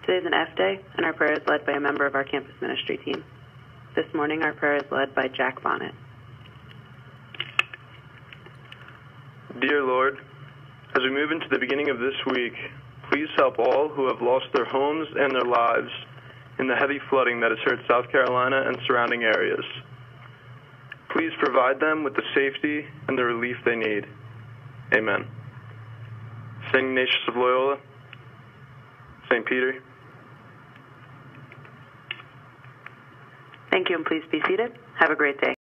Today is an F day, and our prayer is led by a member of our campus ministry team. This morning, our prayer is led by Jack Bonnet. Dear Lord, as we move into the beginning of this week, please help all who have lost their homes and their lives in the heavy flooding that has hurt South Carolina and surrounding areas. Please provide them with the safety and the relief they need. Amen. St. Ignatius of Loyola, St. Peter. Thank you, and please be seated. Have a great day.